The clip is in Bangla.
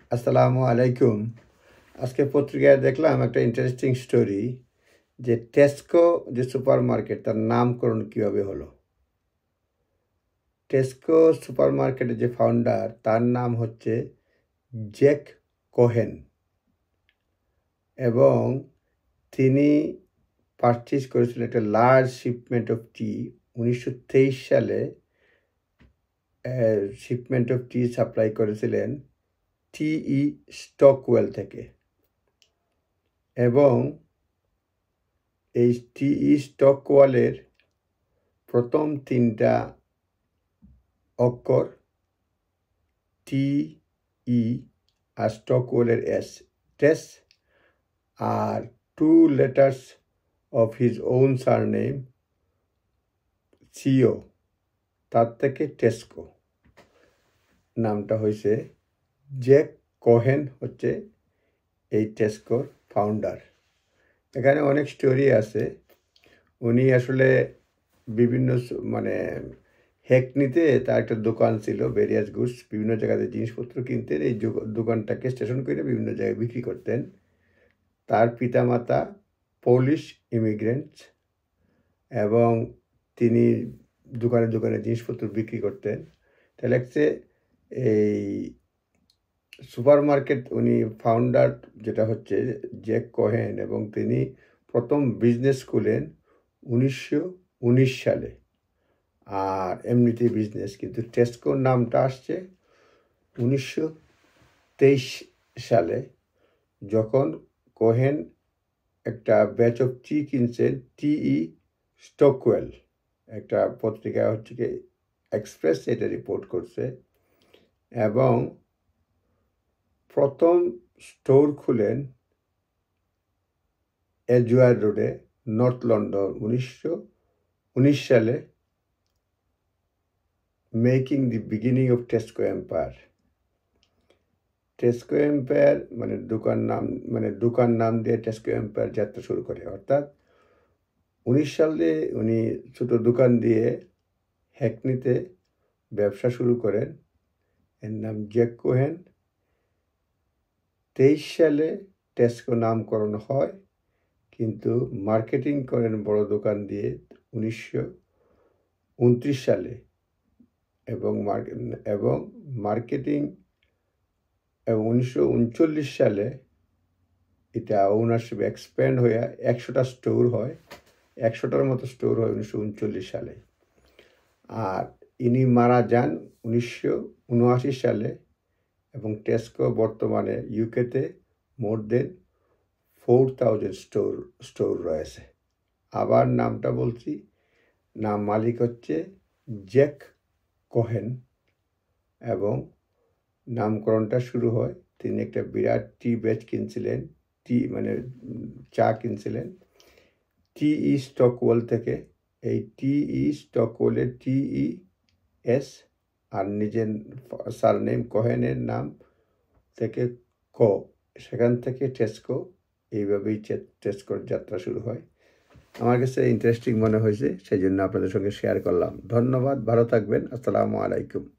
আসসালামু আলাইকুম। আজকে পত্রিকায় দেখলাম একটা ইন্টারেস্টিং স্টোরি যে টেস্কো যে সুপার মার্কেট তার নামকরণ কীভাবে হলো। টেস্কো সুপার মার্কেটের যে ফাউন্ডার তার নাম হচ্ছে জ্যাক কোহেন এবং তিনি পারচেজ করেছিলেন একটা লার্জ শিপমেন্ট অফ টি 1923 সালে। শিপমেন্ট অফ টি সাপ্লাই করেছিলেন টিই স্টকওয়েল থেকে এবং এই টিই স্টকওয়েলের প্রথম তিনটা অক্ষর টিই আর স্টকওয়েলের এস, টেস, আর 2 letters of his own surname C O, তার থেকে টেস্কো নামটা হয়েছে। জ্যাক কোহেন হচ্ছে এই টেস্কোর ফাউন্ডার। এখানে অনেক স্টোরি আছে। উনি আসলে বিভিন্ন হ্যাকনিতে তার একটা দোকান ছিল, ভেরিয়াস গুডস, বিভিন্ন জায়গাতে জিনিসপত্র কিনতেন। এই দোকানটাকে স্টেশন করে বিভিন্ন জায়গায় বিক্রি করতেন। তার পিতামাতা পোলিশ ইমিগ্রেন্টস এবং তিনি দোকানে দোকানে জিনিসপত্র বিক্রি করতেন। তাহলে এই সুপার মার্কেট উনি ফাউন্ডার যেটা হচ্ছে জ্যাক কোহেন, এবং তিনি প্রথম বিজনেস খুলেন 1919 সালে। আর এমনিতেই বিজনেস, কিন্তু টেস্কোর নামটা আসছে 1923 সালে, যখন কোহেন একটা ব্যাচ অফ টি কিনছেন টিই স্টকওয়েল। একটা পত্রিকা হচ্ছে কি এক্সপ্রেস এটা রিপোর্ট করছে, এবং প্রথম স্টোর খুলেন এজওয়ার রোডে, নর্থ লন্ডন, 1919 সালে, making the beginning of Tesco empire. Tesco empire দোকান নাম দিয়ে টেস্কো এম্পায়ার যাত্রা শুরু করে। অর্থাৎ 19 সালে উনি ছোট দোকান দিয়ে হ্যাকনিতে ব্যবসা শুরু করেন। এর নাম জ্যাক কোহেন। 23 সালে টেস্কো নামকরণ হয়, কিন্তু মার্কেটিং করেন বড় দোকান দিয়ে 1929 সালে, এবং মার্কেটিং 1939 সালে এটা ওনারশিপ এক্সপ্যান্ড হয়ে 100টা স্টোর হয়। 100টার মতো স্টোর হয় 1939 সালে। আর ইনি মারা যান 1979 সালে, এবং টেস্কো বর্তমানে ইউকেতে মোর দেন 4000 স্টোর রয়েছে। আবার নামটা বলছি, মালিক হচ্ছে জ্যাক কোহেন, এবং নামকরণটা শুরু হয়, তিনি একটা বিরাট টি ব্যাচ কিনছিলেন, চা কিনছিলেন টিই স্টকওয়েল থেকে। এই টিই স্টকওয়েলের টিই এস আর নিজের সারনেম কোহেনের নাম থেকে সেখান থেকে টেস্কো, এইভাবেই টেস্কোর যাত্রা শুরু হয়। আমার কাছে ইন্টারেস্টিং মনে হয়েছে, সেই জন্য আপনাদের সঙ্গে শেয়ার করলাম। ধন্যবাদ, ভালো থাকবেন। আসসালামু আলাইকুম।